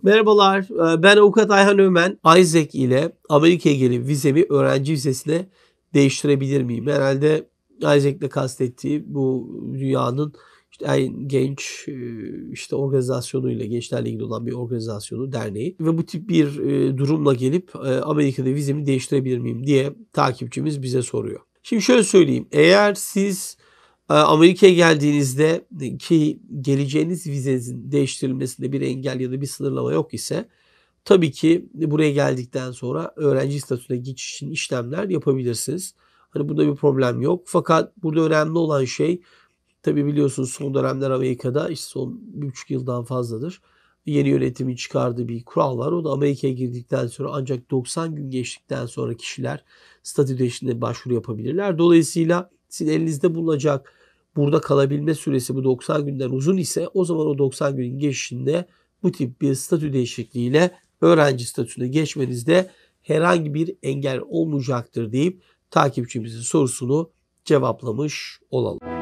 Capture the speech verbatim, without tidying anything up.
Merhabalar, ben Avukat Ayhan Ömen. Isaac ile Amerika'ya gelip vizemi öğrenci vizesine değiştirebilir miyim? Herhalde Isaac'le kastettiği bu dünyanın işte en genç işte organizasyonuyla, gençlerle ilgili olan bir organizasyonu, derneği. Ve bu tip bir durumla gelip Amerika'da vizemi değiştirebilir miyim diye takipçimiz bize soruyor. Şimdi şöyle söyleyeyim, eğer siz Amerika'ya geldiğinizde ki geleceğiniz vizenizin değiştirilmesinde bir engel ya da bir sınırlama yok ise tabii ki buraya geldikten sonra öğrenci statüsüne geçiş için işlemler yapabilirsiniz. Hani burada bir problem yok. Fakat burada önemli olan şey, tabii biliyorsunuz son dönemler Amerika'da işte son bir buçuk yıldan fazladır yeni yönetimin çıkardığı bir kural var. O da Amerika'ya girdikten sonra ancak doksan gün geçtikten sonra kişiler statü değişikliğine başvuru yapabilirler. Dolayısıyla sizin elinizde bulunacak burada kalabilme süresi bu doksan günden uzun ise o zaman o doksan günün geçişinde bu tip bir statü değişikliğiyle öğrenci statüsüne geçmenizde herhangi bir engel olmayacaktır deyip takipçimizin sorusunu cevaplamış olalım.